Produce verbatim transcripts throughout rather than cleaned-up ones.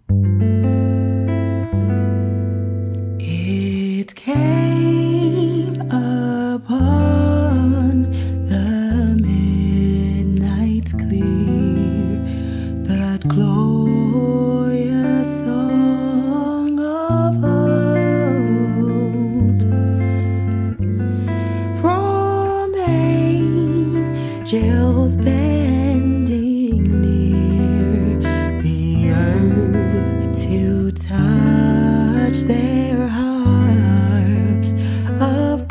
It came upon the midnight clear, that glorious song of old, from angels bending near the earth to touch their harps of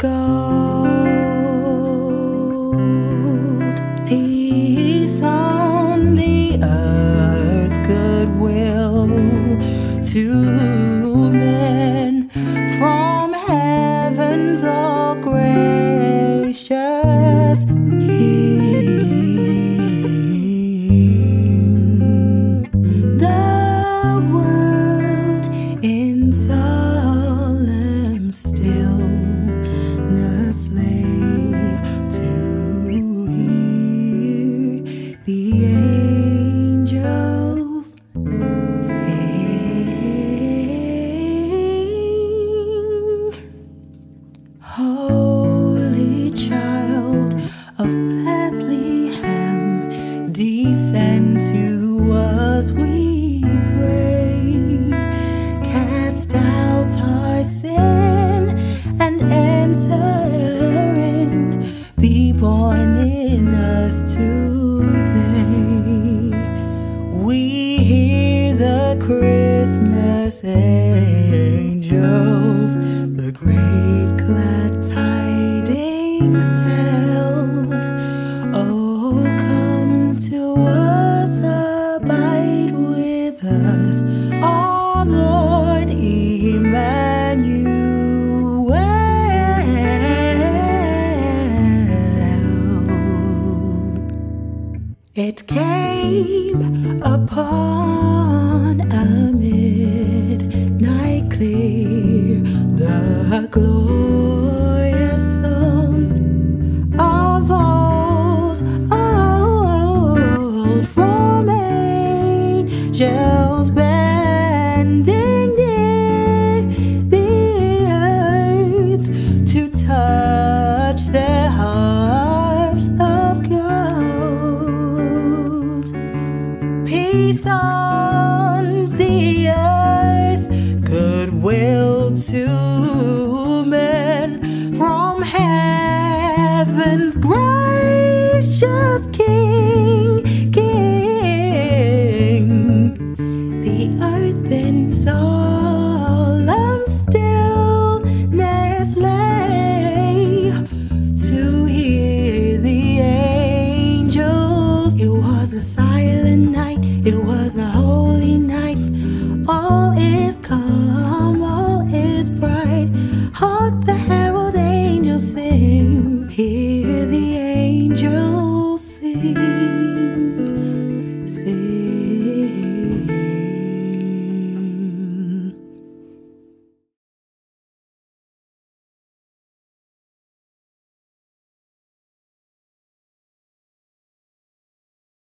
gold. Peace on the earth, goodwill to men, from heaven's all gracious King. The world in solemn stillness lay to hear the angels sing. Holy Child of Bethlehem, descend to us, we pray. Cast out our sin and enter in. Be born in us today. We hear the Christmas angels, the great glad tidings tell. Oh, come to us, abide with us, our Lord Emmanuel. It came upon